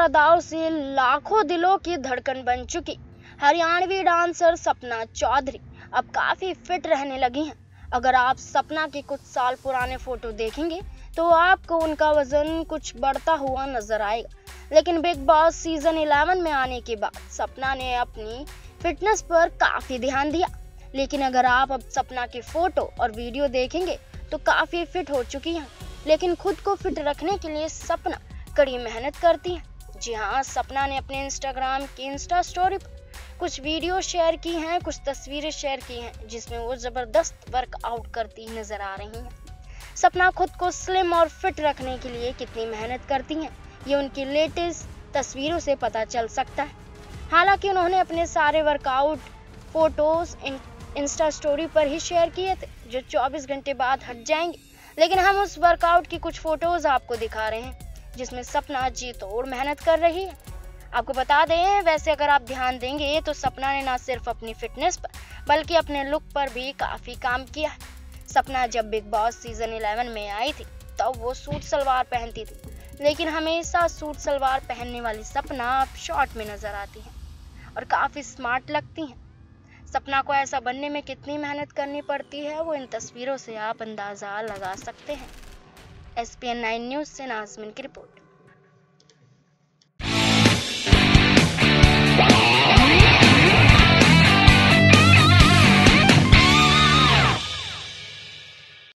अदाओं से लाखों दिलों की धड़कन बन चुकी हरियाणवी डांसर सपना चौधरी अब काफी फिट रहने लगी हैं। अगर आप सपना के कुछ साल पुराने फोटो देखेंगे तो आपको उनका वजन कुछ बढ़ता हुआ नजर आएगा, लेकिन बिग बॉस सीजन 11 में आने के बाद सपना ने अपनी फिटनेस पर काफी ध्यान दिया। लेकिन अगर आप अब सपना की फोटो और वीडियो देखेंगे तो काफी फिट हो चुकी हैं। लेकिन खुद को फिट रखने के लिए सपना कड़ी मेहनत करती हैं। जी हाँ, सपना ने अपने इंस्टाग्राम की इंस्टा स्टोरी पर कुछ वीडियो शेयर की हैं, कुछ तस्वीरें शेयर की हैं जिसमें वो जबरदस्त वर्कआउट करती नजर आ रही हैं। सपना खुद को स्लिम और फिट रखने के लिए कितनी मेहनत करती हैं, ये उनकी लेटेस्ट तस्वीरों से पता चल सकता है। हालांकि उन्होंने अपने सारे वर्कआउट फोटोज इंस्टा स्टोरी पर ही शेयर किए थे, जो 24 घंटे बाद हट जाएंगे। लेकिन हम उस वर्कआउट की कुछ फोटोज आपको दिखा रहे हैं जिसमें सपना जी तोड़ मेहनत कर रही है। आपको बता दें, वैसे अगर आप ध्यान देंगे तो सपना ने ना सिर्फ अपनी फिटनेस पर बल्कि अपने लुक पर भी काफी काम किया है। सपना जब बिग बॉस सीजन 11 में आई थी तब वो सूट सलवार पहनती थी, लेकिन हमेशा सूट सलवार पहनने वाली सपना अब शॉर्ट में नजर आती हैं और काफी स्मार्ट लगती हैं। सपना को ऐसा बनने में कितनी मेहनत करनी पड़ती है वो इन तस्वीरों से आप अंदाजा लगा सकते हैं। SPN 9 न्यूज से नाज़मीन की रिपोर्ट।